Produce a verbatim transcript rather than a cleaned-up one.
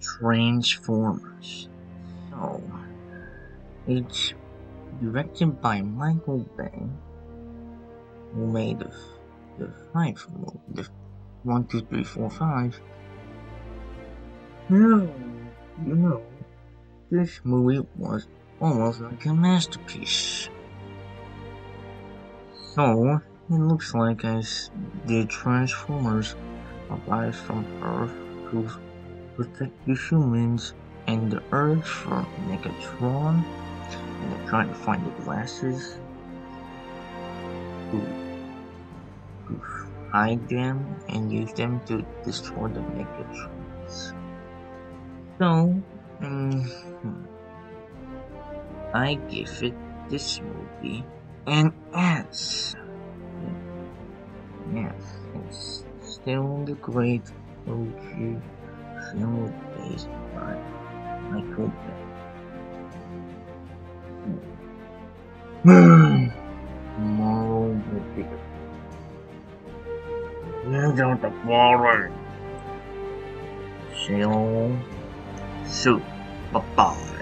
Transformers. So, it's directed by Michael Bay, who made the, the five, the one, two, three, four, five. No, you know, this movie was almost like a masterpiece. So, it looks like as the Transformers arrive from Earth to protect the humans and the Earth from Megatron, and they're trying to find the glasses to, to hide them and use them to destroy the Megatrons. So, um, I give it this movie an S. Yes, it's still the great O G film based by Michael Bay. Moral victory. You don't worry. So, so, bye bye.